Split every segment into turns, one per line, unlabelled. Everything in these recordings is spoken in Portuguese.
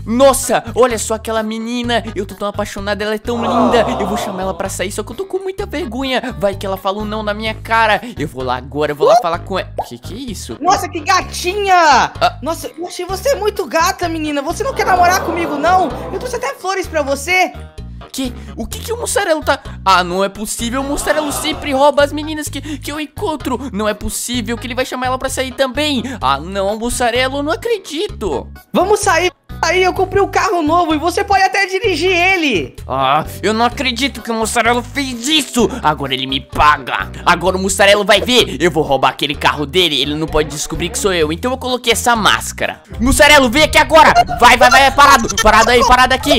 Nossa, olha só aquela menina. Eu tô tão apaixonado, ela é tão linda. Eu vou chamar ela pra sair, só que eu tô com muita vergonha. Vai que ela fala um não na minha cara. Eu vou lá agora, eu vou lá falar com ela. Que é isso?
Nossa, que gatinha! Nossa, eu achei você muito gata, menina. Você não quer namorar comigo, não? Eu trouxe até flores pra você.
O que o mussarelo tá... Ah, não é possível, o mussarelo sempre rouba as meninas que eu encontro. Não é possível que ele vai chamar ela pra sair também. Ah, não, mussarelo, eu não acredito.
Vamos sair. Aí eu comprei um carro novo e você pode até dirigir ele.
Ah, eu não acredito que o mussarelo fez isso. Agora ele me paga. Agora o mussarelo vai ver. Eu vou roubar aquele carro dele. Ele não pode descobrir que sou eu. Então eu coloquei essa máscara. Mussarelo, vem aqui agora. Vai, parado. Parado aí, parado aqui.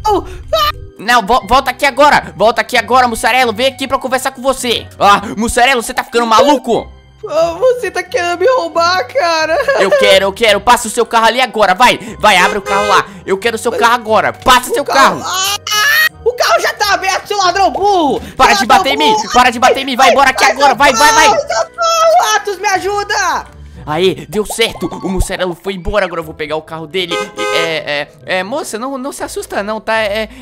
Não, volta aqui agora. Volta aqui agora, mussarelo. Vem aqui pra conversar com você. Ah, mussarelo, você tá ficando maluco?
Você tá querendo me roubar, cara.
Eu quero. Passa o seu carro ali agora. Vai, abre o carro lá. Eu quero o seu carro agora. Passa seu carro.
O carro já tá aberto, seu ladrão burro.
Para de bater em mim. Vai embora aqui agora. Vai.
Atos, me ajuda.
Aê, deu certo. O mussarelo foi embora. Agora eu vou pegar o carro dele. Moça, não se assusta não, tá?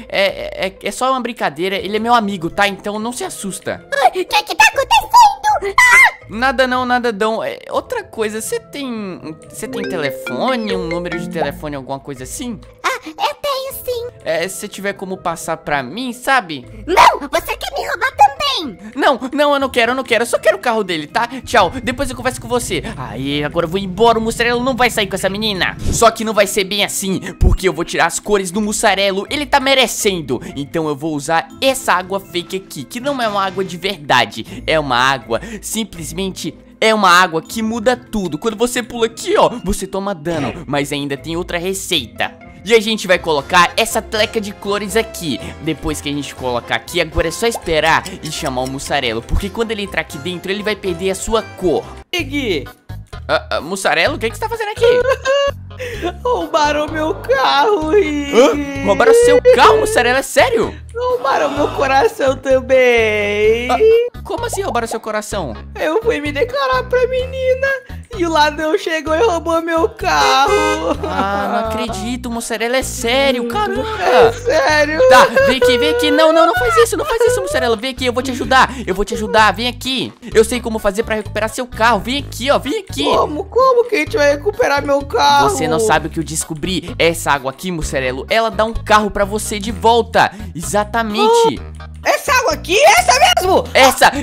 É só uma brincadeira. Ele é meu amigo, tá? Então não se assusta.
O que tá acontecendo?
Nada não. Outra coisa, você tem telefone, um número de telefone, alguma coisa assim?
Eu tenho sim.
Se tiver como passar pra mim, sabe?
Não, você quer me roubar também.
Não, eu não quero, eu só quero o carro dele, tá? Tchau, depois eu converso com você. Aí, agora eu vou embora, o mussarelo não vai sair com essa menina. Só que não vai ser bem assim, porque eu vou tirar as cores do mussarelo, ele tá merecendo. Então eu vou usar essa água fake aqui, que não é uma água de verdade. É uma água, simplesmente... É uma água que muda tudo. Quando você pula aqui, ó, você toma dano. Mas ainda tem outra receita. E a gente vai colocar essa tleca de cores aqui. Depois que a gente colocar aqui, agora é só esperar e chamar o mussarelo. Porque quando ele entrar aqui dentro, ele vai perder a sua cor.
Rig!
Mussarelo, o que você tá fazendo aqui?
Roubaram meu carro, Rig!
Roubaram seu carro, mussarelo? É sério?
Roubaram meu coração também.
Como assim roubaram seu coração?
Eu fui me declarar pra menina e o ladrão chegou e roubou meu carro.
Não acredito, mussarelo, é sério, caramba.
É sério.
Tá, vem aqui, não faz isso, mussarelo, vem aqui, eu vou te ajudar, vem aqui. Eu sei como fazer pra recuperar seu carro, vem aqui, ó, vem aqui.
Como que a gente vai recuperar meu carro?
Você não sabe o que eu descobri. Essa água aqui, mussarelo, ela dá um carro pra você de volta. Exatamente.
Essa água aqui? Essa mesmo?
Essa!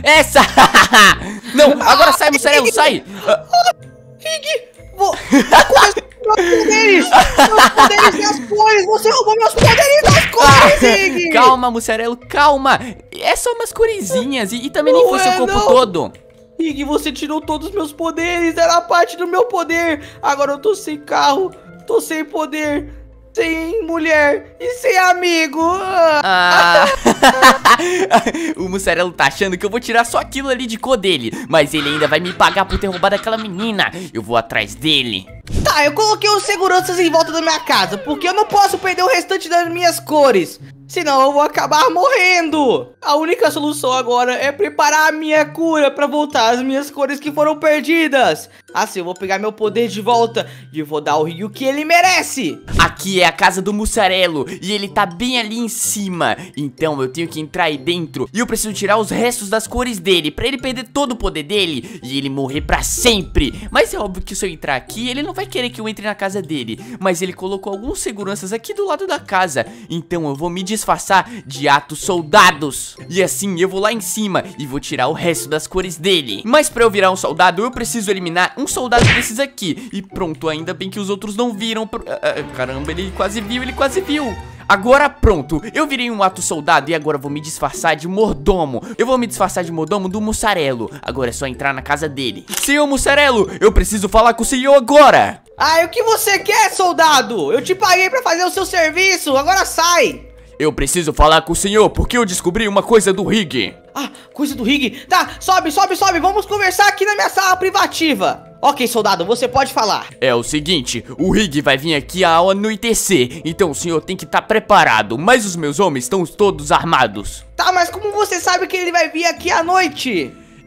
Não, agora sai, mussarelo, sai!
Rig, meus poderes das cores! Você roubou meus poderes das cores, Rig!
Calma, mussarelo, calma! É só umas coresinhas e também nem foi seu corpo todo.
Rig, você tirou todos os meus poderes, era parte do meu poder. Agora eu tô sem carro, tô sem poder, sem mulher e sem amigo.
O mussarelo tá achando que eu vou tirar só aquilo ali de cor dele, mas ele ainda vai me pagar por ter roubado aquela menina. Eu vou atrás dele.
Tá, eu coloquei os seguranças em volta da minha casa, porque eu não posso perder o restante das minhas cores, senão eu vou acabar morrendo. A única solução agora é preparar a minha cura pra voltar as minhas cores que foram perdidas. Assim eu vou pegar meu poder de volta e vou dar ao Rig o que ele merece.
Aqui é a casa do mussarelo e ele tá bem ali em cima. Então eu tenho que entrar aí dentro e eu preciso tirar os restos das cores dele, pra ele perder todo o poder dele e ele morrer pra sempre. Mas é óbvio que se eu entrar aqui, ele não vai querer que eu entre na casa dele. Mas ele colocou alguns seguranças aqui do lado da casa, então eu vou me disfarçar de Atos soldados. E assim eu vou lá em cima e vou tirar o resto das cores dele. Mas pra eu virar um soldado, eu preciso eliminar um soldado desses aqui. E pronto, ainda bem que os outros não viram. Caramba, ele quase viu. Agora pronto, eu virei um Atos soldado e agora eu vou me disfarçar de mordomo. Eu vou me disfarçar de mordomo do mussarelo. Agora é só entrar na casa dele. Senhor mussarelo, eu preciso falar com o senhor agora.
E o que você quer, soldado? Eu te paguei pra fazer o seu serviço, agora sai.
Eu preciso falar com o senhor porque eu descobri uma coisa do Rig.
Coisa do Rig? Tá, sobe, vamos conversar aqui na minha sala privativa. Ok, soldado, você pode falar.
É o seguinte, o Rig vai vir aqui ao anoitecer, então o senhor tem que estar preparado, mas os meus homens estão todos armados.
Tá, mas como você sabe que ele vai vir aqui à noite?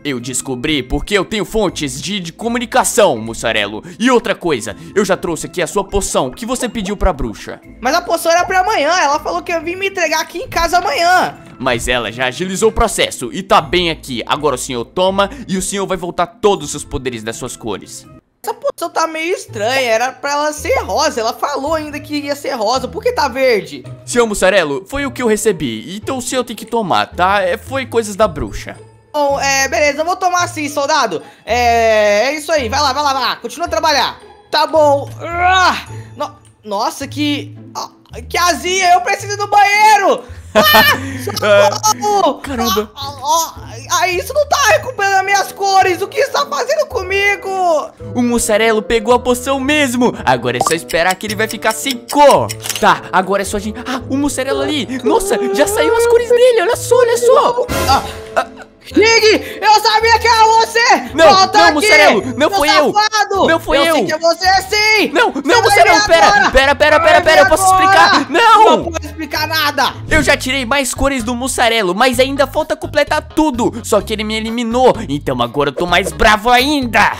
Eu descobri porque eu tenho fontes de comunicação, Mussarelo. E outra coisa, eu já trouxe aqui a sua poção que você pediu pra bruxa.
Mas a poção era pra amanhã, ela falou que ia vir me entregar aqui em casa amanhã.
Mas ela já agilizou o processo e tá bem aqui. Agora o senhor toma e o senhor vai voltar todos os seus poderes das suas cores.
Essa poção tá meio estranha, era pra ela ser rosa. Ela falou ainda que ia ser rosa, por que tá verde?
Senhor Mussarelo, foi o que eu recebi, então o senhor tem que tomar, tá? Foi coisas da bruxa.
Bom, beleza, eu vou tomar sim, soldado. É isso aí, vai lá, continua a trabalhar. Tá bom. Nossa, que azia, eu preciso ir no banheiro.
Caramba.
Isso não tá recuperando as minhas cores. O que está fazendo comigo?
O Mussarelo pegou a poção mesmo. Agora é só esperar que ele vai ficar sem cor. Tá, agora é só a gente... o Mussarelo ali. Nossa, já saiu as cores dele, olha só.
Rig, eu sabia que era você!
Não, Mussarelo, não foi eu! Não foi eu!
Eu sei que é você sim!
Não, Mussarelo, pera, eu posso explicar!
Não posso explicar nada!
Eu já tirei mais cores do Mussarelo, mas ainda falta completar tudo! Só que ele me eliminou, então agora eu tô mais bravo ainda!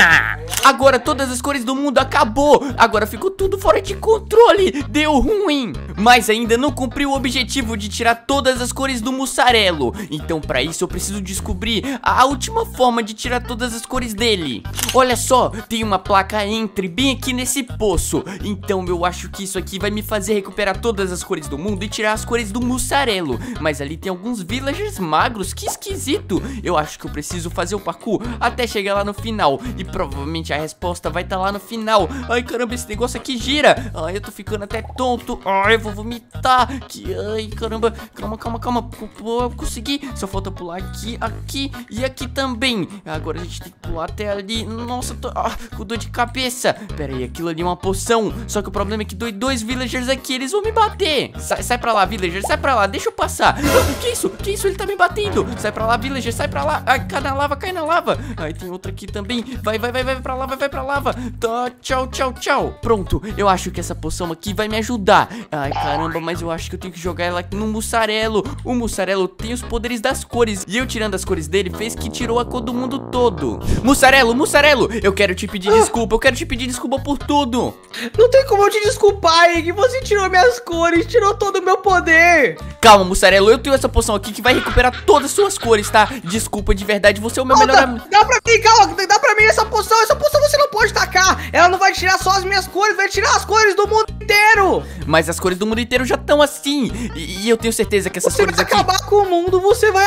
Agora todas as cores do mundo acabou! Agora ficou tudo fora de controle! Deu ruim! Mas ainda não cumpri o objetivo de tirar todas as cores do Mussarelo. Então pra isso eu preciso descobrir a última forma de tirar todas as cores dele. Olha só, tem uma placa entre bem aqui nesse poço. Então eu acho que isso aqui vai me fazer recuperar todas as cores do mundo e tirar as cores do Mussarelo. Mas ali tem alguns villagers magros, que esquisito. Eu acho que eu preciso fazer o parkour até chegar lá no final. E provavelmente a resposta vai estar lá no final. Ai caramba, esse negócio aqui gira. Ai, eu tô ficando até tonto. Ai, eu vou vomitar. Ai caramba, calma. Eu consegui, só falta pular aqui e aqui também. Agora a gente tem que pular até ali. Nossa, tô com dor de cabeça. Pera aí, aquilo ali é uma poção. Só que o problema é que dois villagers aqui, eles vão me bater. Sai pra lá, villager, sai pra lá, deixa eu passar. Que isso? Ele tá me batendo. Sai pra lá, villager, sai pra lá. Ai, cai na lava. Ai, tem outra aqui também. Vai pra lá, vai pra lava. Tá, tchau. Pronto, eu acho que essa poção aqui vai me ajudar. Ai, caramba, mas eu acho que eu tenho que jogar ela aqui no Mussarelo. O Mussarelo tem os poderes das cores. E eu tirando as cores dele fez que tirou a cor do mundo todo. Mussarelo, eu quero te pedir desculpa por tudo.
Não tem como eu te desculpar, Ig. Você tirou minhas cores, tirou todo o meu poder.
Calma, Mussarelo, eu tenho essa poção aqui que vai recuperar todas as suas cores, tá? Desculpa de verdade, você é o meu melhor amigo.
Dá pra mim, calma, dá pra mim essa poção você não pode tacar. Ela não vai tirar só as minhas cores, vai tirar as cores do mundo inteiro.
Mas as cores do mundo inteiro já estão assim. E eu tenho certeza que essas cores aqui...
Você vai acabar com o mundo,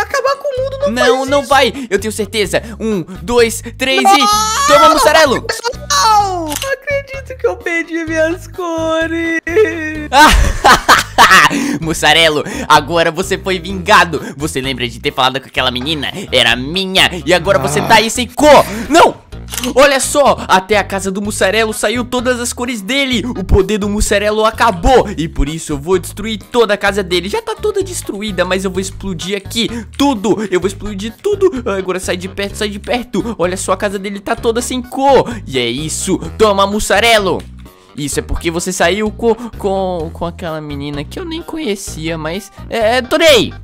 não vai. Eu tenho certeza. 1, 2, 3 e... Toma, Mussarelo.
Não acredito que eu perdi minhas cores.
Mussarelo, agora você foi vingado. Você lembra de ter falado com aquela menina? Era minha. E agora você tá aí sem cor. Não! Olha só, até a casa do Mussarelo saiu todas as cores dele. O poder do Mussarelo acabou. E por isso eu vou destruir toda a casa dele. Já tá toda destruída, mas eu vou explodir aqui tudo. Eu vou explodir tudo. Agora sai de perto. Olha só, a casa dele tá toda sem cor. E é isso, toma, Mussarelo. Isso é porque você saiu com aquela menina que eu nem conhecia, mas... adorei!